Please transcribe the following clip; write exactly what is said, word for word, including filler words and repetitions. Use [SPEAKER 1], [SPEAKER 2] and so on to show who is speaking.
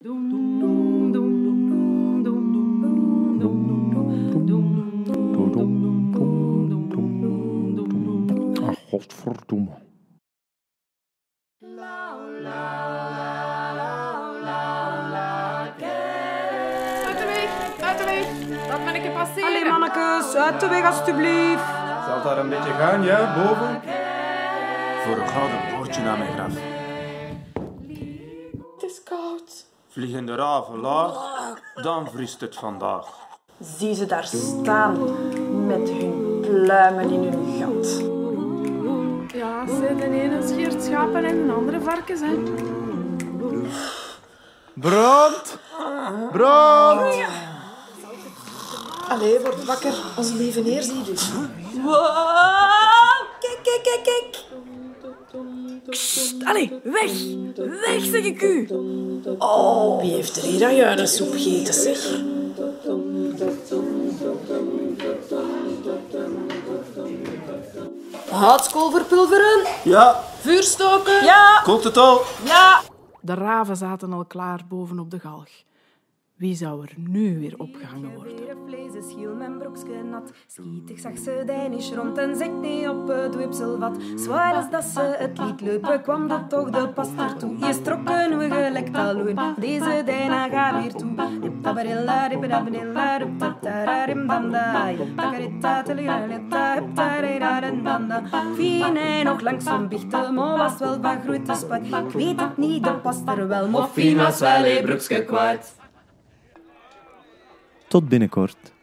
[SPEAKER 1] Ah, godverdomme.
[SPEAKER 2] Uit de weg, uit de weg. Laat me een keer passeren.
[SPEAKER 3] Allee, mannekes, uit de weg alstublieft.
[SPEAKER 4] Zal daar een beetje gaan, ja, boven? Voor een gouden bordje naar mijn graf.
[SPEAKER 2] Het is koud.
[SPEAKER 4] Vliegen de raven laag, dan vriest het vandaag.
[SPEAKER 3] Zie ze daar staan, met hun pluimen in hun gat.
[SPEAKER 2] Ja, ze, de ene scheert schapen en de andere varkens, hè.
[SPEAKER 4] Brand! Brand!
[SPEAKER 5] Allee, word wakker. Onze lieve heer ziet dus.
[SPEAKER 3] Wow, kijk, kijk, kijk, kijk.
[SPEAKER 2] Allee, weg. Weg, zeg ik u.
[SPEAKER 5] Oh, wie heeft er hier aan juinensoep gegeten, zeg? Houtskool verpulveren.
[SPEAKER 4] Ja,
[SPEAKER 5] Vuur stoken.
[SPEAKER 3] Ja,
[SPEAKER 4] kookt het al?
[SPEAKER 3] ja.
[SPEAKER 2] De raven zaten al klaar bovenop de galg. Wie zou er nu weer opgehangen worden?
[SPEAKER 6] Vlees is heel mijn broekske nat. Schietig zag ze Danisch rond en zegt nee op het wipselvat. Zwaar als dat ze het liet lopen, kwam dat toch de pastoor toe. Je strokken we gelijk taloen, deze Dana gaat weer toe. Riptabarilla, rippadabadilla, riptatara, rimbanda. Takarita, talarita, riptarira, rimbanda. Fien en nog langzaam bichten, maar was wel wat groeit spat. Ik weet het niet, dat past er wel, maar fien was wel een broekske kwaad.
[SPEAKER 7] Tot binnenkort.